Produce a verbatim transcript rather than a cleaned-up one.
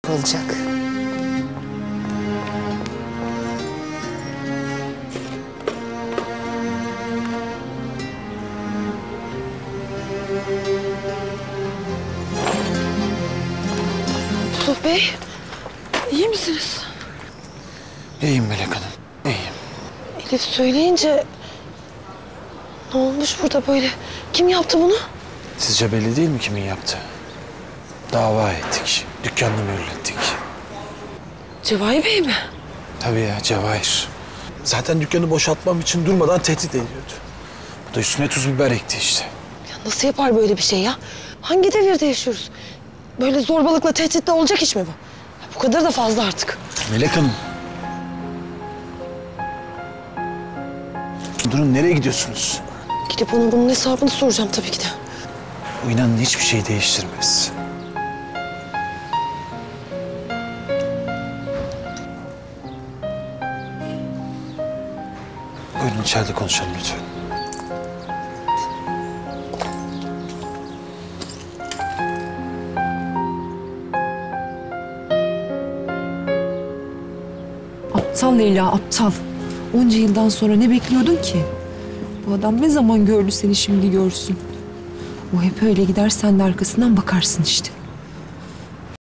olacak. Yusuf Bey, iyi misiniz? İyiyim Melek Hanım, iyiyim. Elif söyleyince... Ne olmuş burada böyle? Kim yaptı bunu? Sizce belli değil mi kimin yaptığı? Dava ettik, dükkanını mühürlettik. Cevahir Bey mi? Tabii ya, Cevahir. Zaten dükkanı boşaltmam için durmadan tehdit ediyordu. Bu da üstüne tuz biber ekti işte. Ya nasıl yapar böyle bir şey ya? Hangi devirde yaşıyoruz? Böyle zorbalıkla, tehditle olacak iş mi bu? Ya bu kadar da fazla artık. Melek Hanım. Durun, nereye gidiyorsunuz? Gidip ona bunun hesabını soracağım tabii ki de. Bu inanın hiçbir şey değiştirmez. Buyurun içeride konuşalım lütfen. Aptal Leyla, aptal. Onca yıldan sonra ne bekliyordun ki? Bu adam ne zaman gördü seni şimdi görsün? O hep öyle gider, sen de arkasından bakarsın işte.